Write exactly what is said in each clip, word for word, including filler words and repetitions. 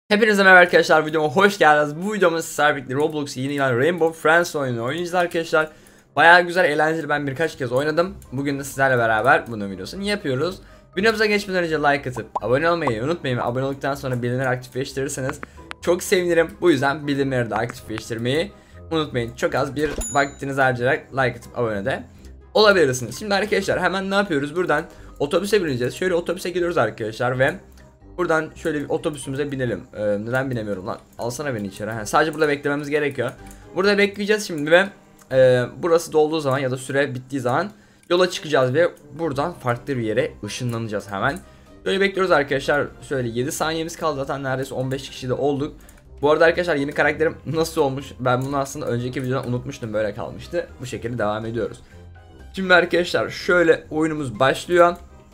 Hepinize merhaba arkadaşlar, videoma hoş geldiniz. Bu videomda sizlerle birlikte Roblox'u yeni ilan Rainbow Friends oyunu oynayacağız arkadaşlar. Bayağı güzel, eğlenceli, ben birkaç kez oynadım. Bugün de sizlerle beraber bunun videosunu yapıyoruz. Videomuza geçmeden önce like atıp abone olmayı unutmayın. Abone olduktan sonra bildirimleri aktifleştirirseniz çok sevinirim. Bu yüzden bildirimleri de aktifleştirmeyi unutmayın. Çok az bir vaktinizi harcayarak like atıp abone de olabilirsiniz. Şimdi arkadaşlar hemen ne yapıyoruz? Buradan otobüse bineceğiz. Şöyle otobüse gidiyoruz arkadaşlar ve buradan şöyle bir otobüsümüze binelim. Ee, neden binemiyorum lan? Alsana beni içeri. Ha, sadece burada beklememiz gerekiyor. Burada bekleyeceğiz şimdi ve e, burası dolduğu zaman ya da süre bittiği zaman yola çıkacağız ve buradan farklı bir yere ışınlanacağız hemen. Böyle bekliyoruz arkadaşlar. Şöyle yedi saniyemiz kaldı, zaten neredeyse on beş kişi de olduk. Bu arada arkadaşlar yeni karakterim nasıl olmuş? Ben bunu aslında önceki videodan unutmuştum, böyle kalmıştı. Bu şekilde devam ediyoruz. Şimdi arkadaşlar şöyle oyunumuz başlıyor.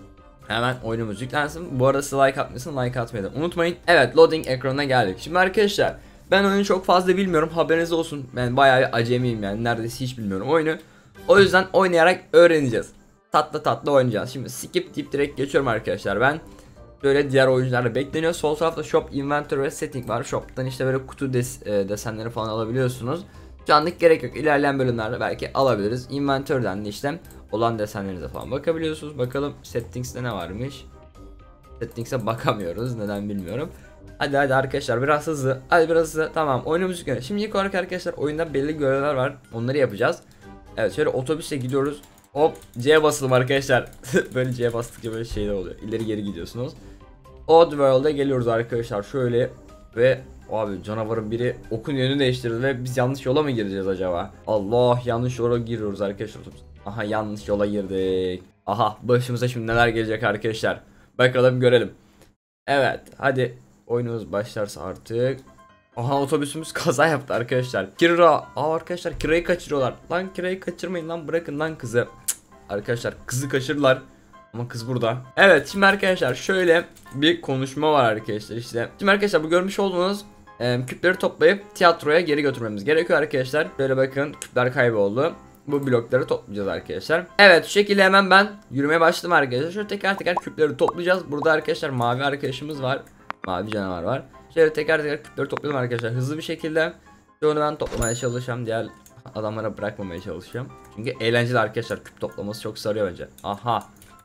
Hemen oyunumuz yüklensin. Bu arada size like atmışsın, like atmayı da unutmayın. Evet, loading ekranına geldik. Şimdi arkadaşlar ben oyunu çok fazla bilmiyorum, haberiniz olsun. Ben bayağı bir acemiyim, yani neredeyse hiç bilmiyorum oyunu. O yüzden oynayarak öğreneceğiz. Tatlı tatlı oynayacağız. Şimdi skip deyip direkt geçiyorum arkadaşlar ben. Böyle diğer oyuncularla bekleniyor. Sol tarafta shop, inventory ve setting var. Shop'tan işte böyle kutu des e, desenleri falan alabiliyorsunuz. Şu anlık gerek yok. İlerleyen bölümlerde belki alabiliriz. Inventory'den de işte olan desenlerinize falan bakabiliyorsunuz. Bakalım settings'te ne varmış. Settings'e bakamıyoruz. Neden bilmiyorum. Hadi hadi arkadaşlar, biraz hızlı. Hadi biraz hızlı. Tamam, oyunumuz yükleniyor. Şimdi ilk olarak arkadaşlar oyunda belli görevler var. Onları yapacağız. Evet, şöyle otobüse gidiyoruz. Hop, C'ye basalım arkadaşlar. Böyle C'ye bastıkça böyle şeyler oluyor. İleri geri gidiyorsunuz. Odd World'a geliyoruz arkadaşlar. Şöyle ve abi canavarın biri okun yönünü değiştirdi ve biz yanlış yola mı gireceğiz acaba? Allah, yanlış yola giriyoruz arkadaşlar. Aha, yanlış yola girdik. Aha, başımıza şimdi neler gelecek arkadaşlar. Bakalım görelim. Evet, hadi oyunumuz başlarsa artık. Aha, otobüsümüz kaza yaptı arkadaşlar. Kira, aa arkadaşlar Kira'yı kaçırıyorlar. Lan Kira'yı kaçırmayın lan, bırakın lan kızı. Cık. Arkadaşlar kızı kaçırdılar. Ama kız burada. Evet, şimdi arkadaşlar şöyle bir konuşma var arkadaşlar işte. Şimdi arkadaşlar bu görmüş olduğunuz e, küpleri toplayıp tiyatroya geri götürmemiz gerekiyor arkadaşlar. Böyle bakın, küpler kayboldu. Bu blokları toplayacağız arkadaşlar. Evet, şu şekilde hemen ben yürümeye başladım arkadaşlar. Şöyle teker teker küpleri toplayacağız. Burada arkadaşlar mavi arkadaşımız var. Mavi canavar var. Şöyle teker teker küpleri toplayalım arkadaşlar hızlı bir şekilde. Onu ben toplamaya çalışacağım. Diğer adamlara bırakmamaya çalışacağım. Çünkü eğlenceli arkadaşlar, küp toplaması çok sarıyor bence. Aha.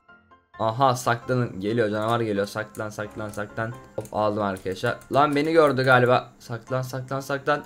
Aha, saklanın, geliyor canavar geliyor, saklan saklan saklan. Hop, aldım arkadaşlar. Lan beni gördü galiba. Saklan saklan saklan.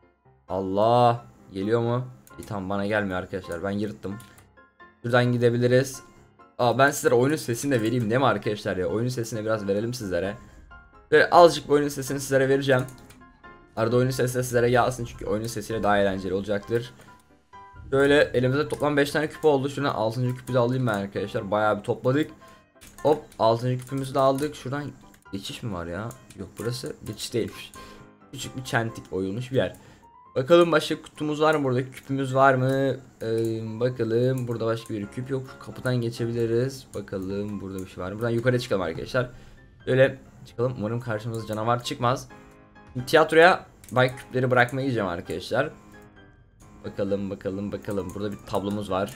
Allah, geliyor mu? İyi, tamam, bana gelmiyor arkadaşlar, ben yırttım. Şuradan gidebiliriz. Aa, ben sizlere oyunun sesini de vereyim değil mi arkadaşlar ya? Oyunun sesini biraz verelim sizlere. Böyle azıcık oyunun sesini sizlere vereceğim. Arada oyunun sesi de sizlere gelsin çünkü oyunun sesiyle daha eğlenceli olacaktır. Böyle elimizde toplam beş tane küp oldu. Şuradan altıncı küpü de alayım ben arkadaşlar. Bayağı bir topladık. Hop, altıncı küpümüzü de aldık. Şuradan geçiş mi var ya? Yok, burası geçiş değilmiş. Küçük bir çentik oyulmuş bir yer. Bakalım başka kutumuz var mı? Burada küpümüz var mı? Ee, bakalım, burada başka bir küp yok. Şu kapıdan geçebiliriz. Bakalım burada bir şey var mı? Buradan yukarı çıkalım arkadaşlar. Böyle çıkalım. Umarım karşımıza canavar çıkmaz. Şimdi tiyatroya bay küpleri bırakmaya gideceğim arkadaşlar. Bakalım bakalım bakalım. Burada bir tablomuz var.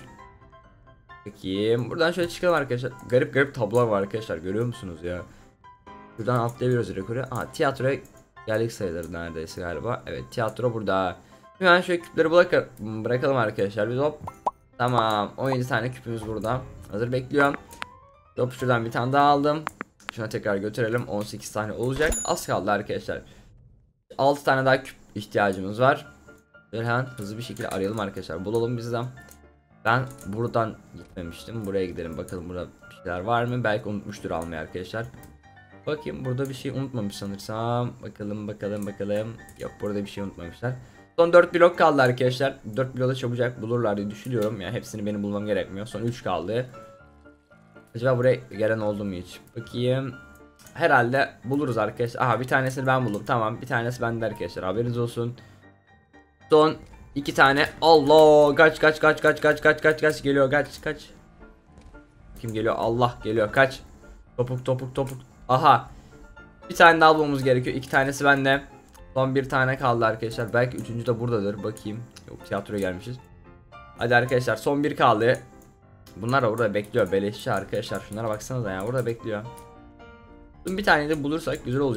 Bakayım. Buradan şöyle çıkalım arkadaşlar. Garip garip tablolar var arkadaşlar. Görüyor musunuz ya? Buradan atlayabiliyoruz rekoru. Aha, tiyatroya geldik sayılır neredeyse galiba. Evet, tiyatro burada. Hemen şöyle küpleri bırak bırakalım arkadaşlar. Biz hop. Tamam. on yedi tane küpümüz burada. Hazır bekliyorum. Hop, şuradan bir tane daha aldım. Şuna tekrar götürelim. on sekiz tane olacak. Az kaldı arkadaşlar. altı tane daha küp ihtiyacımız var. Böyle hemen hızlı bir şekilde arayalım arkadaşlar. Bulalım bizden. Ben buradan gitmemiştim. Buraya gidelim. Bakalım burada bir şeyler var mı? Belki unutmuştur almayı arkadaşlar. Bakayım, burada bir şey unutmamış sanırsam. Bakalım bakalım bakalım. Yok, burada bir şey unutmamışlar. Son dört blok kaldı arkadaşlar. dört bloğu da çabucak bulurlar diye düşünüyorum. Yani hepsini benim bulmam gerekmiyor. Son üç kaldı. Acaba buraya gelen oldu mu hiç? Bakayım. Herhalde buluruz arkadaşlar. Aha, bir tanesini ben buldum. Tamam, bir tanesi bende arkadaşlar. Haberiniz olsun. Son iki tane. Allah, kaç kaç kaç kaç kaç kaç kaç kaç geliyor, kaç kaç. Kim geliyor? Allah geliyor, kaç. Topuk topuk topuk. Aha. Bir tane daha bulmamız gerekiyor. İki tanesi bende. Son bir tane kaldı arkadaşlar. Belki üçüncü de buradadır. Bakayım. Yok, tiyatroya gelmişiz. Hadi arkadaşlar, son bir kaldı. Bunlar da burada bekliyor. Beleşçi arkadaşlar. Şunlara baksanıza ya, burada bekliyor. Bir tane de bulursak güzel olacak.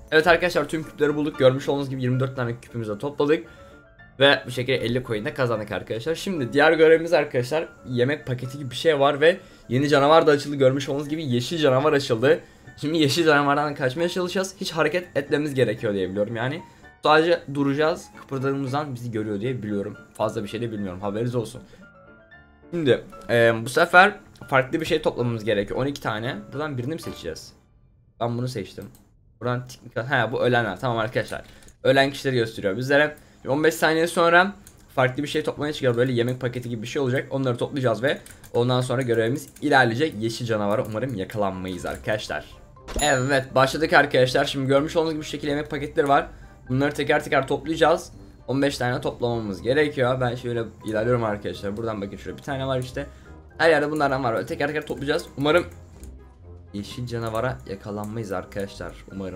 Evet arkadaşlar, tüm küpleri bulduk. Görmüş olduğunuz gibi yirmi dört tane küpümüzü topladık. Ve bu şekilde elli coin de kazandık arkadaşlar. Şimdi diğer görevimiz arkadaşlar, yemek paketi gibi bir şey var ve yeni canavar da açıldı. Görmüş olduğunuz gibi yeşil canavar açıldı. Şimdi yeşil canavardan kaçmaya çalışacağız. Hiç hareket etmemiz gerekiyor diye biliyorum yani. Sadece duracağız. Kıpırdadığımızdan bizi görüyor diye biliyorum. Fazla bir şey de bilmiyorum, haberiniz olsun. Şimdi e, bu sefer farklı bir şey toplamamız gerekiyor. on iki tane. Buradan birini mi seçeceğiz? Ben bunu seçtim. Buradan teknik... He, bu ölenler. Tamam arkadaşlar. Ölen kişileri gösteriyor bizlere. on beş saniye sonra farklı bir şey toplamaya çıkıyor. Böyle yemek paketi gibi bir şey olacak. Onları toplayacağız ve ondan sonra görevimiz ilerleyecek. Yeşil canavara umarım yakalanmayız arkadaşlar. Evet, başladık arkadaşlar. Şimdi görmüş olduğunuz gibi bu şekilde yemek paketleri var. Bunları teker teker toplayacağız. on beş tane toplamamız gerekiyor. Ben şöyle ilerliyorum arkadaşlar. Buradan bakın, şurada bir tane var işte. Her yerde bunlardan var. Böyle teker teker toplayacağız. Umarım yeşil canavara yakalanmayız arkadaşlar. Umarım.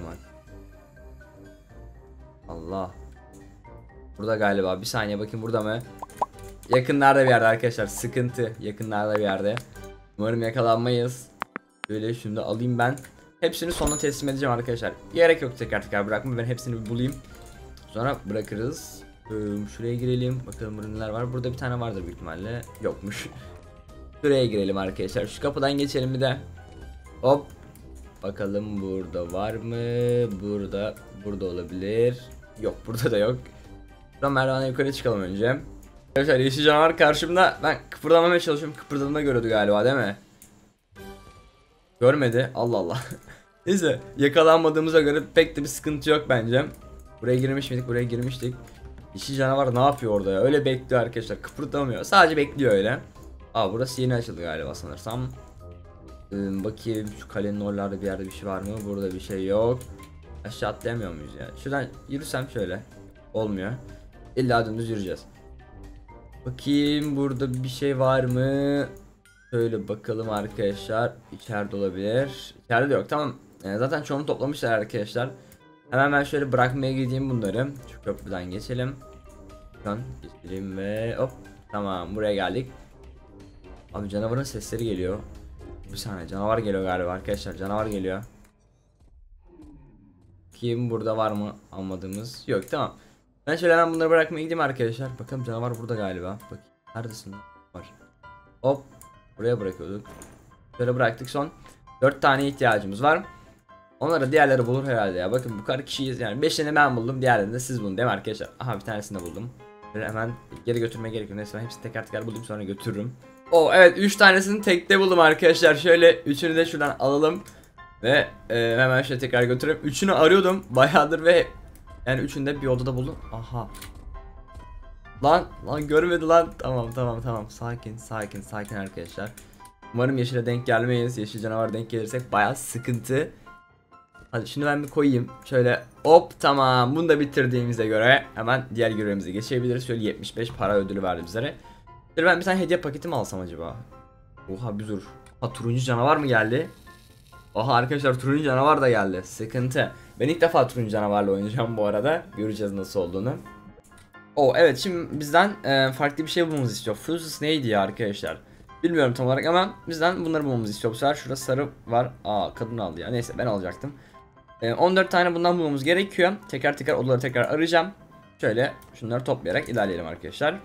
Allah. Burada galiba. Bir saniye bakayım, burada mı? Yakınlarda bir yerde arkadaşlar. Sıkıntı. Yakınlarda bir yerde. Umarım yakalanmayız. Böyle şunu da alayım ben. Hepsini sonra teslim edeceğim arkadaşlar. Gerek yok teker teker bırakma. Ben hepsini bir bulayım. Sonra bırakırız. Şuraya girelim. Bakalım burada neler var. Burada bir tane vardır büyük ihtimalle. Yokmuş. Şuraya girelim arkadaşlar. Şu kapıdan geçelim bir de. Hop. Bakalım burada var mı? Burada. Burada olabilir. Yok, burada da yok. Buradan merdivene yukarı çıkalım önce. Arkadaşlar, yeşil canavar karşımda. Ben kıpırdamamaya çalışıyorum. Kıpırdadığımda görüyordu galiba, değil mi? Görmedi. Allah Allah. Neyse, yakalanmadığımıza göre pek de bir sıkıntı yok bence. Buraya girmiş miydik? Buraya girmiştik. Yeşil canavar ne yapıyor orada ya? Öyle bekliyor arkadaşlar. Kıpırdamıyor. Sadece bekliyor öyle. Aa, burası yeni açıldı galiba sanırsam. Ee, bakayım şu kalenin oralarda bir yerde bir şey var mı? Burada bir şey yok. Aşağı atlayamıyor muyuz ya? Şuradan yürüsem şöyle. Olmuyor. İlla dümdüz yürüyeceğiz. Bakayım burada bir şey var mı? Şöyle bakalım arkadaşlar. İçeride olabilir. İçeride de yok. Tamam. Ee, zaten çoğunu toplamışlar arkadaşlar. Hemen ben şöyle bırakmaya gideyim bunları. Şu köprüden geçelim. Şuradan geçelim ve hop. Tamam, buraya geldik. Abi canavarın sesleri geliyor. Bir saniye, canavar geliyor galiba arkadaşlar. Canavar geliyor. Kim burada var mı almadığımız? Yok, tamam. Ben şöyle hemen bunları bırakmaya gideyim arkadaşlar. Bakalım canavar burada galiba. Bakayım neredesin? Var. Hop. Buraya bırakıyorduk. Şöyle bıraktık, son dört tane ihtiyacımız var. Onlara diğerleri bulur herhalde ya. Bakın bu kadar kişiyiz yani. beşini ben buldum, diğerlerini de siz bulun değil mi arkadaşlar? Aha, bir tanesini de buldum. Böyle hemen geri götürmeye gerekiyor. Neyse, ben hepsini teker teker buldum, sonra götürürüm. O evet, üç tanesini tekte buldum arkadaşlar. Şöyle üçünü de şuradan alalım. Ve e, hemen şöyle tekrar götürüp üçünü arıyordum bayağıdır ve yani üçünü de bir odada buldum. Aha. Lan lan görmedi lan. Tamam tamam tamam. Sakin sakin sakin arkadaşlar. Umarım yeşile denk gelmeyiz. Yeşil canavar denk gelirsek bayağı sıkıntı. Hadi şunu ben bir koyayım. Şöyle hop, tamam. Bunu da bitirdiğimize göre hemen diğer görevimize geçebiliriz. Şöyle yetmiş beş para ödülü verdi bizlere. Şöyle ben bir tane hediye paketi mi alsam acaba? Oha, bir dur. Ha, turuncu canavar mı geldi? Oha arkadaşlar, turuncu canavar da geldi. Sıkıntı. Ben ilk defa turuncu canavarla oynayacağım bu arada. Göreceğiz nasıl olduğunu. O evet, şimdi bizden e, farklı bir şey bulmamızı istiyor. Fuses neydi ya arkadaşlar? Bilmiyorum tam olarak ama bizden bunları bulmamızı istiyor. Bu sefer şurada sarı var. Aa, kadın aldı ya. Neyse, ben alacaktım. E, on dört tane bundan bulmamız gerekiyor. Teker teker odaları tekrar arayacağım. Şöyle şunları toplayarak ilerleyelim arkadaşlar.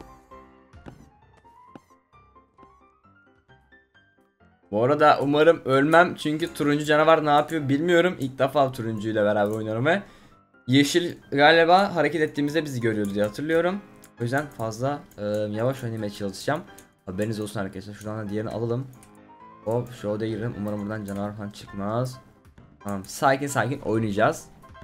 Bu arada umarım ölmem, çünkü turuncu canavar ne yapıyor bilmiyorum. İlk defa turuncuyla beraber oynuyorum ve yeşil galiba hareket ettiğimizde bizi görüyordu diye hatırlıyorum. O yüzden fazla e, yavaş oynamaya çalışacağım. Haberiniz olsun arkadaşlar. Şuradan da diğerini alalım. Hop, şu odaya girelim. Umarım buradan canavar falan çıkmaz. Tamam, sakin sakin oynayacağız.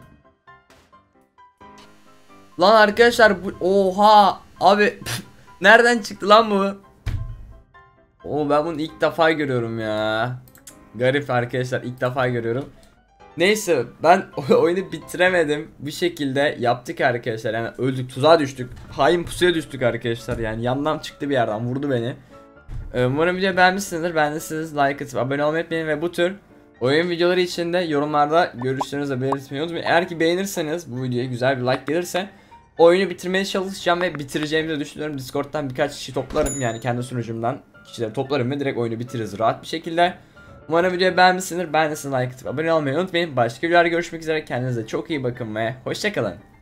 Lan arkadaşlar bu, oha abi nereden çıktı lan bu? Oo, ben bunu ilk defa görüyorum ya. Garip arkadaşlar, ilk defa görüyorum. Neyse, ben oyunu bitiremedim. Bir şekilde yaptık arkadaşlar. Yani öldük, tuzağa düştük. Hain pusuya düştük arkadaşlar. Yani yandan çıktı, bir yerden vurdu beni. Umarım videoyu beğenmişsinizdir. Beğendiyseniz like atıp abone olmayı unutmayın ve bu tür oyun videoları için de yorumlarda görüşlerinizi belirtmeyi unutmayın. Eğer ki beğenirseniz, bu videoya güzel bir like gelirse oyunu bitirmeye çalışacağım ve bitireceğimi de düşünüyorum. Discord'dan birkaç kişi toplarım, yani kendi sunucumdan kişileri toplarım ve direkt oyunu bitiririz rahat bir şekilde. Umarım videoyu beğenmişsinizdir. Ben de size like atıp abone olmayı unutmayın. Başka videolarda görüşmek üzere. Kendinize çok iyi bakın ve hoşçakalın.